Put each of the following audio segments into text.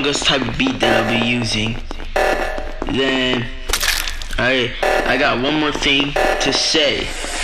this type of beat that I'll be using. Then I got one more thing to say.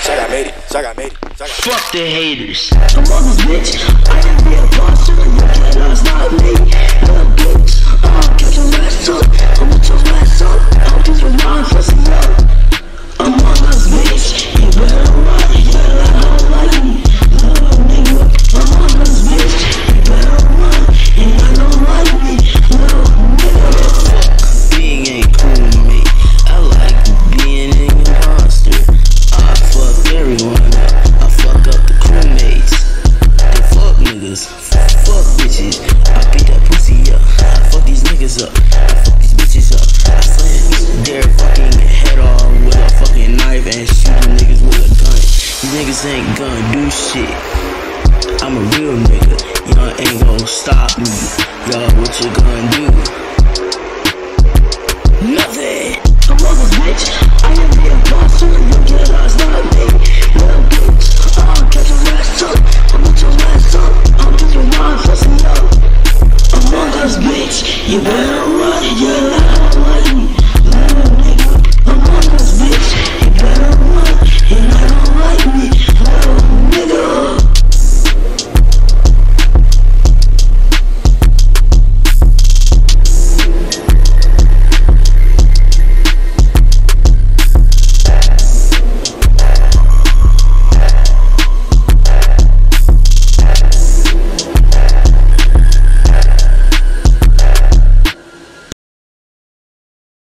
Fuck the haters. I'm on this bitch. I am the imposter. You cannot stop me. Little bitch. Catch your ass up. I'm gonna your ass up. I'll just remind pussy up. I'm on this bitch. You better run. You better like me. Little nigga. I'm on this bitch. You better run. And I don't like me. Little nigga. Being ain't cool to me. I like being an imposter. I fuck everyone up. I fuck up the crewmates. The fuck niggas. Fuck bitches. I beat that pussy up. I fuck these niggas up. I fuck these bitches up. I slam their fucking head off with a fucking knife and shoot them niggas with a gun. These niggas ain't gonna do shit. I'm a real nigga. Y'all ain't gonna stop me. Y'all, what you gonna do?